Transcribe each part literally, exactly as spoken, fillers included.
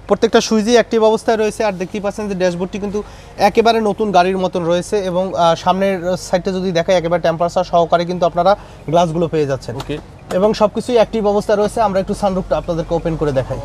প্রত্যেকটা সুইচই অ্যাক্টিভ অবস্থায় রয়েছে। আর দেখতেই পাচ্ছেন যে ড্যাশবোর্ডটি কিন্তু একেবারে নতুন গাড়ির মতন রয়েছে এবং সামনের সাইডটা যদি দেখায় একেবারে টেম্পারেচার সহকারে কিন্তু আপনারা গ্লাসগুলো পেয়ে যাচ্ছেন। ওকে, এবং সবকিছুই অ্যাক্টিভ অবস্থায় রয়েছে। আমরা একটু সানরুফটা আপনাদেরকে ওপেন করে দেখাই।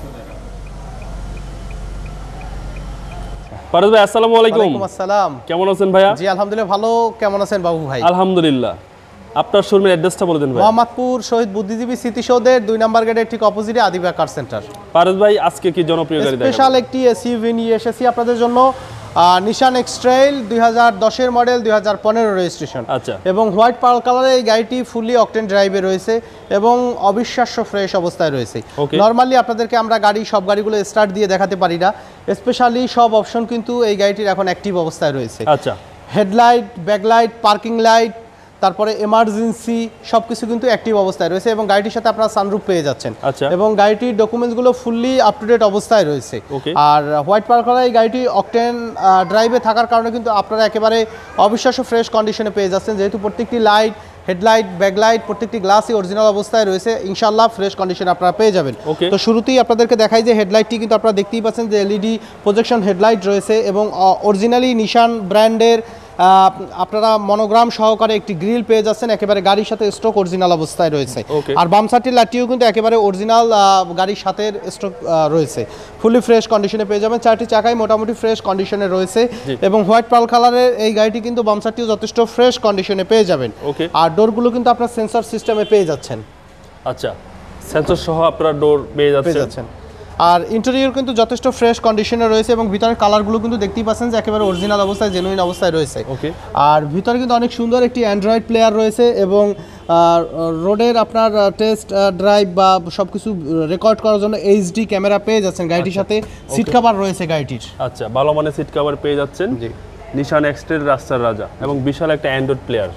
ফারুক ভাই আসসালামু আলাইকুম। ওয়ালাইকুম আসসালাম। কেমন আছেন ভাইয়া? জি আলহামদুলিল্লাহ ভালো। কেমন আছেন বাবু ভাই? আলহামদুলিল্লাহ। আপনার শোরুমের অ্যাড্রেসটা বলে দেন ভাই। মোহাম্মদপুর শহীদ বুদ্ধিজীবী স্মৃতিসৌধের দুই নম্বর গেটের ঠিক অপোজিটে আদিবা কার সেন্টার। ফারুক ভাই আজকে কি জনপ্রিয় গাড়ি দেখাবেন? স্পেশাল একটি এসইউভি নিয়ে এসেছি আপনাদের জন্য। নিশান এক্সট্রেইল দুই হাজার দশের মডেল, দুই হাজার পনেরো রেজিস্ট্রেশন। আচ্ছা, এবং হোয়াইট পার্ল কালারের এই গাড়িটি ফুলি অকটেন ড্রাইভে রয়েছে এবং অবিশ্বাস্য ফ্রেশ অবস্থায় রয়েছে। নর্মালি আপনাদেরকে আমরা গাড়ি সব গাড়িগুলো স্টার্ট দিয়ে দেখাতে পারি না, স্পেশালি সব অপশন কিন্তু এই গাড়িটির এখন অ্যাক্টিভ অবস্থায় রয়েছে। আচ্ছা, হেডলাইট, ব্যাকলাইট, পার্কিং লাইট, তারপরে এমার্জেন্সি সবকিছু কিন্তু অ্যাক্টিভ অবস্থায় রয়েছে এবং গাড়িটির সাথে আপনারা সানরুফ পেয়ে যাচ্ছেন। আচ্ছা, এবং গাড়িটির ডকুমেন্টসগুলো ফুললি আপ টু ডেট অবস্থায় রয়েছে। আর হোয়াইট পার্ল কালার এই গাড়িটি অকটেন ড্রাইভে থাকার কারণে কিন্তু আপনারা একেবারে অবিশ্বাস্য ফ্রেশ কন্ডিশনে পেয়ে যাচ্ছেন, যেহেতু প্রত্যেকটি লাইট, হেডলাইট, ব্যাকলাইট প্রত্যেকটি গ্লাসই অরিজিনাল অবস্থায় রয়েছে। ইনশাআল্লাহ ফ্রেশ কন্ডিশনে আপনারা পেয়ে যাবেন। তো শুরুতেই আপনাদেরকে দেখাই যে হেডলাইটটি কিন্তু আপনারা দেখতেই পাচ্ছেন যে এলইডি প্রজেকশন হেডলাইট রয়েছে এবং অরিজিনালি নিশান ব্র্যান্ডের আপনারা মনোগ্রাম সহকারে একটি গ্রিল পেয়ে যাচ্ছেন, একেবারে গাড়ির সাথে স্টক অরিজিনাল অবস্থায় রয়েছে। আর বাম সাইডের লাইটটিও কিন্তু একেবারে অরিজিনাল গাড়ির সাথে স্টক রয়েছে, ফুলি ফ্রেশ কন্ডিশনে পেয়ে যাবেন। চারটি চাকাই মোটামুটি ফ্রেশ কন্ডিশনে রয়েছে এবং হোয়াইট পার্ল কালারের এই গাড়িটি কিন্তু বাম সাইডটিও যথেষ্ট ফ্রেশ কন্ডিশনে পেয়ে যাবেন। আর ডোরগুলো কিন্তু আপনার সেন্সর সিস্টেমে পেয়ে যাচ্ছেন। আচ্ছা, সেন্সর সহ আপনারা ডোর পেয়ে যাচ্ছেন। আর ইন্টেরিয়র কিন্তু যথেষ্ট ফ্রেশ কন্ডিশনে রয়েছে এবং ভিতরের কালারগুলো কিন্তু দেখতেই পাচ্ছেন যে একেবারে অরিজিনাল অবস্থায়, জেনুইন অবস্থায় রয়েছে। ওকে, আর ভিতরে কিন্তু অনেক সুন্দর একটি অ্যান্ড্রয়েড প্লেয়ার রয়েছে এবং রোডের আপনার টেস্ট ড্রাইভ বা সব কিছু রেকর্ড করার জন্য এইচডি ক্যামেরা পেয়ে যাচ্ছেন। গাড়িটির সাথে সিট কভার রয়েছে গাড়িটির। আচ্ছা, ভালো মানের সিট কভার পেয়ে যাচ্ছেন। জি, নিশান এক্সট্রেল রাস্তার রাজা এবং বিশাল একটা অ্যান্ড্রয়েড প্লেয়ার।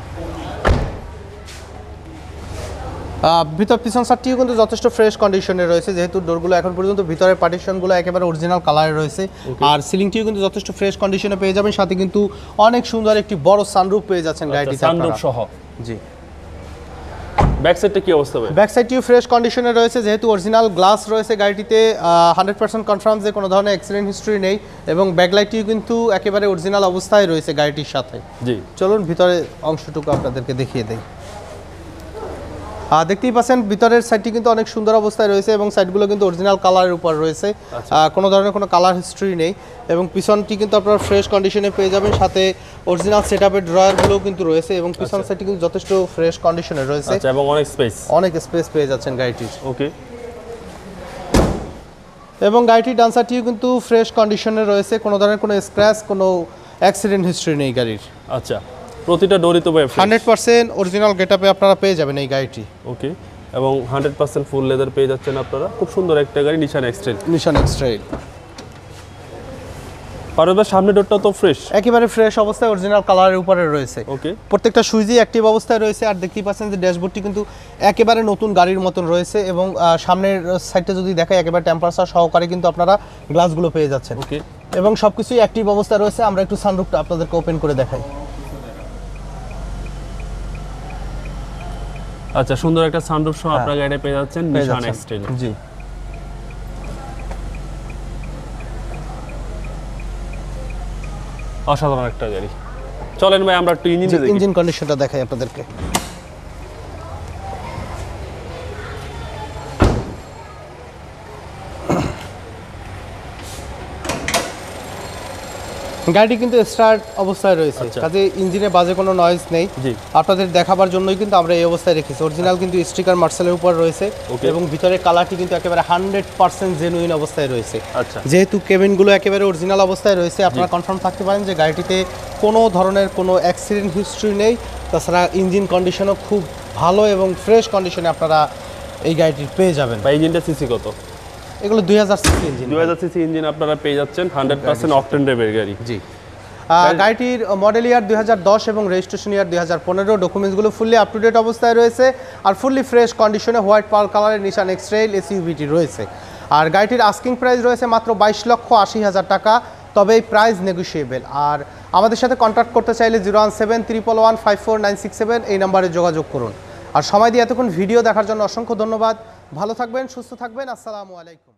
ভিতর পিছন সাইডটিও কিন্তু যথেষ্ট ফ্রেশ কন্ডিশনে রয়েছে, যেহেতু ডোরগুলো এখন পর্যন্ত ভিতরের পার্টিশনগুলো একেবারে অরিজিনাল কালারে রয়েছে। আর সিলিংটিও কিন্তু যথেষ্ট ফ্রেশ কন্ডিশনে পেয়ে যাবেন, সাথে কিন্তু অনেক সুন্দর একটি বড় সানরুফ পেয়ে যাচ্ছেন গাড়িটি সানরুফ সহ। জি, ব্যাক সাইডটা কি অবস্থা ভাই? ব্যাক সাইডটিও ফ্রেশ কন্ডিশনে রয়েছে, যেহেতু অরিজিনাল গ্লাস রয়েছে গাড়িটিতে। হান্ড্রেড পার্সেন্ট কনফার্ম যে কোনো ধরনের অ্যাক্সিডেন্ট হিস্ট্রি নেই এবং ব্যাকলাইটটিও কিন্তু একেবারে অরিজিনাল অবস্থায় রয়েছে গাড়িটির সাথে। জি, চলুন ভিতরে অংশটুকু আপনাদেরকে দেখিয়ে দেই। দেখতেই পাচ্ছেন ভিতরের সাইডটি কিন্তু অনেক সুন্দর অবস্থায় রয়েছে এবং সাইডগুলো কিন্তু অরিজিনাল কালারের উপর রয়েছে, কোনো ধরনের কোনো কালার হিস্ট্রি নেই। এবং পিছনটি কিন্তু আপনারা ফ্রেশ কন্ডিশনে পেয়ে যাবেন, সাথে অরিজিনাল সেটআপের ড্রয়ারগুলোও কিন্তু রয়েছে এবং পিছন সাইডটি কিন্তু যথেষ্ট ফ্রেশ কন্ডিশনে রয়েছে এবং অনেক স্পেস অনেক স্পেস পেয়ে যাচ্ছেন গাড়িটির। ওকে, এবং গাড়িটির ডান সাইডটিও কিন্তু ফ্রেশ কন্ডিশনে রয়েছে, কোনো ধরনের কোনো স্ক্র্যাচ, কোনো অ্যাক্সিডেন্ট হিস্ট্রি নেই গাড়ির। আচ্ছা, প্রতিটা ডোরই তো হান্ড্রেড পার্সেন্ট অরিজিনাল গেটআপে আপনারা পেয়ে যাবেন এই গাড়িটি। ওকে, এবং হান্ড্রেড পার্সেন্ট ফুল লেদার পেয়ে যাচ্ছেন আপনারা। খুব সুন্দর একটা গাড়ি, Nissan Xtrail. Nissan Xtrail. Farooq ভাই সামনের ডোরটা তো ফ্রেশ, একেবারে ফ্রেশ অবস্থায় অরিজিনাল কালারের উপরে রয়েছে। ওকে, প্রত্যেকটা সুইচই অ্যাক্টিভ অবস্থায় রয়েছে। আর দেখতেই পাচ্ছেন যে ড্যাশবোর্ডটি কিন্তু একেবারে নতুন গাড়ির মতন রয়েছে এবং সামনের সাইডটা যদি দেখায় একেবারে টেম্পারেচার সহকারে কিন্তু আপনারা গ্লাসগুলো পেয়ে যাচ্ছেন। ওকে, এবং সবকিছুই অ্যাক্টিভ অবস্থায় রয়েছে। আমরা একটু সানরুফটা আপনাদেরকে ওপেন করে দেখাই। আচ্ছা, সুন্দর একটা সানরুফ সহ আপনারা গাড়িটা পেয়ে যাচ্ছেন নিশান এক্সট্রেল। জি, অসাধারণ একটা গাড়ি। চলেন ভাই আমরা একটু ইঞ্জিন দেখি, ইঞ্জিন কন্ডিশনটা দেখাই আপনাদেরকে। গাড়িটি কিন্তু স্টার্ট অবস্থায় রয়েছে, কাজে ইঞ্জিনে বাজে কোনো নয়েজ নেই। আপনাদের দেখাবার জন্যই কিন্তু আমরা এই অবস্থায় রেখেছি। অরিজিনাল কিন্তু স্টিকার মার্সেলের উপর রয়েছে এবং ভিতরে কালারটি কিন্তু একেবারে হান্ড্রেড পার্সেন্ট জেনুইন অবস্থায় রয়েছে। আচ্ছা, যেহেতু কেবিনগুলো একেবারে অরিজিনাল অবস্থায় রয়েছে, আপনারা কনফার্ম থাকতে পারেন যে গাড়িটিতে কোনো ধরনের কোনো অ্যাক্সিডেন্ট হিস্ট্রি নেই। তাছাড়া ইঞ্জিন কন্ডিশনও খুব ভালো এবং ফ্রেশ কন্ডিশনে আপনারা এই গাড়িটি পেয়ে যাবেন। বা ইঞ্জিনটা সিসি কত? এগুলো দুই হাজার সিসি ইঞ্জিন। দুই হাজার সিসি ইঞ্জিন আপনারা পেয়ে যাচ্ছেন, হান্ড্রেড পার্সেন্ট অকটেন ড্রাইভের গাড়ি। জি, গাড়িটির মডেল ইয়ার দুই হাজার দশ এবং রেজিস্ট্রেশন ইয়ার দুই হাজার পনেরো। ডকুমেন্টসগুলো ফুললি আপ টু ডেট অবস্থায় রয়েছে আর ফুললি ফ্রেশ কন্ডিশনে হোয়াইট পার্ল কালারের নিশান এক্সট্রেল এসইউভিটি রয়েছে। আর গাড়িটির আস্কিং প্রাইস রয়েছে মাত্র বাইশ লক্ষ আশি হাজার টাকা, তবে এই প্রাইস নেগোশিয়েবল। আর আমাদের সাথে কন্ট্যাক্ট করতে চাইলে zero one seven triple one five four nine six seven এই নাম্বারে যোগাযোগ করুন। আর সময় দিয়ে এতক্ষণ ভিডিও দেখার জন্য অসংখ্য ধন্যবাদ। ভালো থাকবেন, সুস্থ থাকবেন। আসসালামু আলাইকুম।